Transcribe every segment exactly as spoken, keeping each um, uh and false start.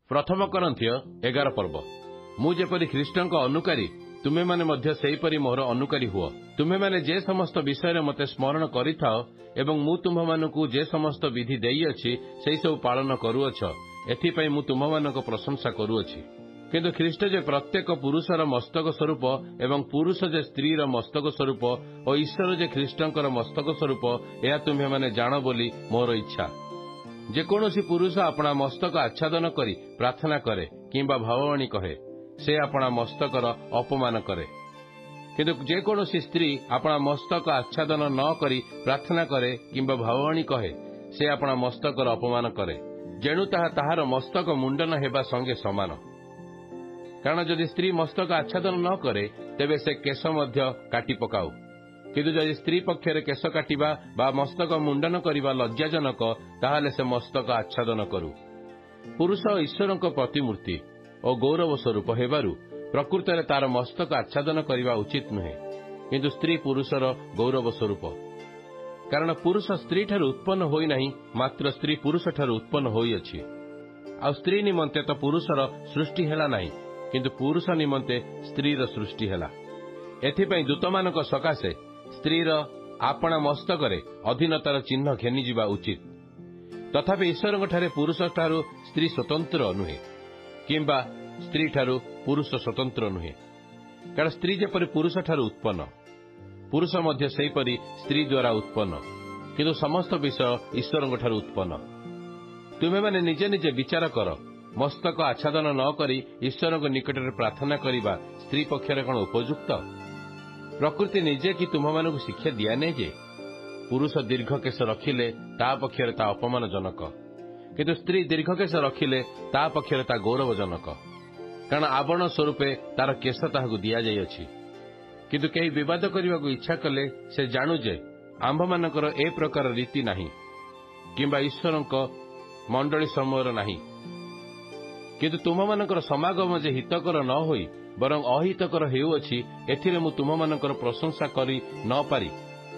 प्रथम करन्थिय एगार पर्व मु जेपरि ख्रीष्टଙ୍କ अनुकारी तुमे माने मध्य सेहीपरि मोर अनुकारी हुओ। तुमे माने जे समस्त विषय मते स्मरण करिथाओ एवं मु तुम्हामानकु जे समस्त विधि देइअछि सेही सब पालन करूअछ। एथिपई मु तुम्हामानक प्रशंसा करूअछि। किंतु ख्रीष्ट जे प्रत्येक पुरुषर मस्तक स्वरूप एवं पुरुष जे स्त्रीर मस्तक स्वरूप और ईश्वर जे ख्रीष्टଙ୍କର मस्तक स्वरूप या तुम्हे माने जान बोली मोर इच्छा। जेकोसी पुरुष अपना मस्तक आच्छादन करी प्रार्थना करे किंबा भाववाणी कहे से अपना मस्तकर अपमान करे। किंतु जेकोसी स्त्री अपना मस्तक आच्छादन न करी प्रार्थना करे किंबा भाववाणी कहे से अपना मस्तकर अपमान करे। जेणु ताहा ताहार मस्तक मुंडन हेबा संगे समान। कारण जदि स्त्री मस्तक आच्छादन न करे तेबे से केश मध्य काटी पकाऊ। किंतु जदि स्त्री पक्षरे केश काटिबा बा मस्तक मुंडन करिबा लज्जाजनक ताहाले से मस्तक आच्छादन करू। पुरुष ईश्वरଙ୍କ प्रतिमूर्ति और गौरव स्वरूप हेबारु प्रकृतरे तार मस्तक आच्छादन करिबा उचित नुहे, किंतु स्त्री पुरुषर गौरव स्वरूप। कारण पुरुष स्त्री ठारू उत्पन्न होई नाही, मात्र स्त्री पुरुष ठारू उत्पन्न होई अछि। आ स्त्री निमंते तो पुरुषर सृष्टि हेला नाही, किंतु पुरुष निमंते स्त्रीर सृष्टि हेला। एथिपई दूतमानक सकाशे स्त्रीर आपणा मस्तकरे अधीनतार चिन्ह घेनी जिबा उचित। तथापि ईश्वरଙ୍କ ठारे पुरुष ठारू स्त्री स्वतंत्र नुहे किंबा स्त्री ठारू पुरुष स्वतंत्र नुहे। कारण स्त्री जेपरि पुरुष ठारू उत्पन्न, पुरुष मध्य सेहीपरि स्त्री द्वारा उत्पन्न, किंतु समस्त विषय ईश्वरଙ୍କ ठारू उत्पन्न। तुमे माने निजे निजे विचार कर, मस्तक आच्छादन न करी ईश्वरଙ୍କ निकटरे प्रार्थना करिबा स्त्री पक्षरे कोन उपयुक्त? प्रकृति निजे कि तुम्हामानकु शिक्षा दिया नहीं जे पुरुष दीर्घ केश रखिले ता पक्षरे ता अपमानजनक, किंतु स्त्री दीर्घ केश रखिले ता पक्षरे ता गौरवजनक। कारण आवरण स्वरूपे तार केश ताहाकु दिया जाई अछि। किंतु केही विवाद करने को इच्छा कले से जानू जे आंभमानकर ए प्रकार रीति नाही किंबा ईश्वरଙ୍କ मंडली समूहर नाही। किंतु तुम्हामानकर समागम जे हितकर न होई बरं अहितकर हेउअछि, एथिरे मु तुम्हामानकर प्रशंसा करी न पारी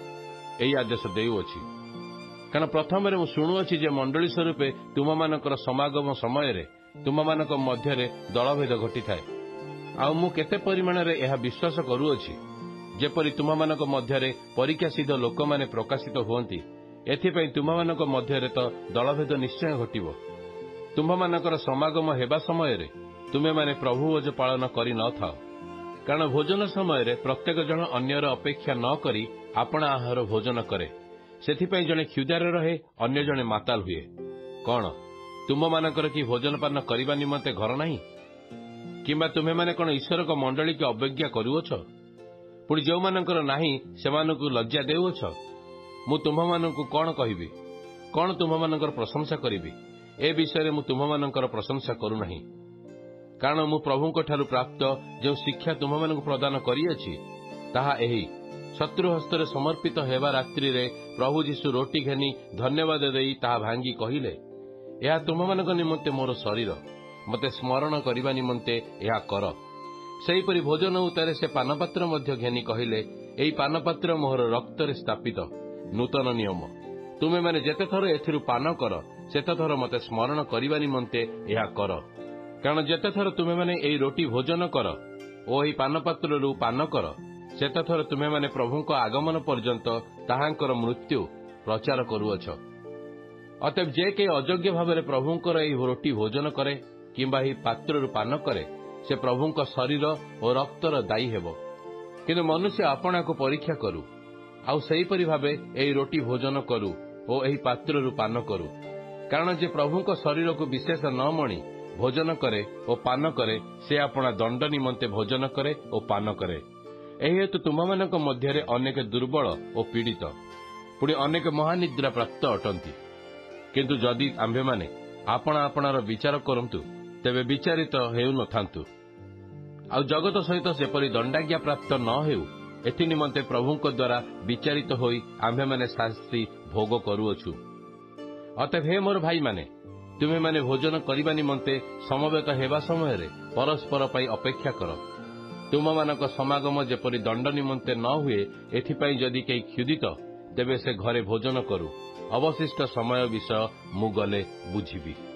एई आदेश देउअछि। कारण प्रथम मु शुणुअछि जे मंडली स्वरूपे तुम्हामानकर समागम समय रे तुम्हामानक मध्यरे दलभेद घटी थाए। आ मु केते परिमाण रे एहा विश्वास करूअछि जेपरि तुम्हामानक मध्यरे परीक्षासिद्ध लोक माने प्रकाशित हुअंती, एथिपई तुम्हामानक मध्यरे तो दलभेद निश्चय घटिबो। तुम्हामानकर समागम हेबा समय रे तुमे माने प्रभु भोज पालन करी न थाओ। कारण भोजन समय रे प्रत्येक जन अन्यर अपेक्षा न करी आपणा आहार भोजन करे। सेथिपई जने क्षुधार रहे, अन्य जने माताल हुए। कौन तुम्हामानकर कि भोजन पान करिबा निमंते घर नाही? किंबा तुमे माने कोन ईश्वर को मंडली के अवज्ञा करूअछ? पुणी जो मानकर नाही सेमानकु लज्जा देउअछ? मु तुम्हामानकु कोन कहिबी? कोन तुम्हामानकर प्रशंसा करिबी? ए विषय मु तुम्हामानकर प्रशंसा करू नाही। कारण मु प्रभुଙ୍କ ठारू प्राप्त जो शिक्षा तुम्हामानकु प्रदान करिअछि ताहा एही। शत्रु हस्तरे समर्पित हेबा रात्रि रे प्रभु जीशु रोटी घेनी धन्यवाद देई ताहा भांगी कहिले, एहा तुम्हामानक निमंते मोर शरीर, मते स्मरण करिबा निमंते एहा कर। सेहीपरि भोजन उतारे से पानपात्र मध्य घेनी कहिले, एई पानपात्र मोर रक्तरे स्थापित नूतन नियम। तुमे माने जेते थर एथिरु पान कर सेते थर मते स्मरण करिबा निमंते एहा कर। कारण जेते थर तुमे माने एई रोटी भोजन कर ओ एई पानपात्ररु पान कर सेते थर तुमे माने प्रभुଙ୍କ आगमन पर्यंत ताहांकर मृत्यु प्रचार करूअछ। अतएव जे के अयोग्य भावरे प्रभुଙ୍କର एई रोटी भोजन करे किंबा एई पात्ररु पान करे से प्रभुଙ୍କ शरीर और रक्तर दायी हेबो। किंतु मनुष्य आपणा को परीक्षा करू, आउ सेहीपरि भावे एई रोटी भोजन करू ओ एई पात्ररु पान करू। कारण जे प्रभुଙ୍କ शरीर को विशेष न मणि भोजन करे और पान करे से अपना दंड निमंते भोजन करे और पान करे। एही हेतु तुम्हामानक मध्यरे अनेक दुर्बल और पीड़ित, पुणी अनेक महानिद्रा प्राप्त अटंती। किंतु जदि आम्भेमाने आपणा आपणार विचार करंतु तेबे विचारित हेउ नथांतु। आ जगत सहित सेपरि दंडाज्ञा प्राप्त न हेउ, एथि निमंते प्रभुଙ୍କ द्वारा विचारित होई आम्भेमाने शास्ति भोग करूअछु। अतएव हे मोर भाई माने, तुमे माने भोजन करिबा निमंते समवेत हेबा समय रे परस्पर पाई अपेक्षा कर। तुममानक समागम जेपरि दंड निमंते न हुए, एथिपाई जदि केही क्षुदित तेबे से घरे भोजन करू। अवशिष्ट समय विषय मु गले बुझिबी।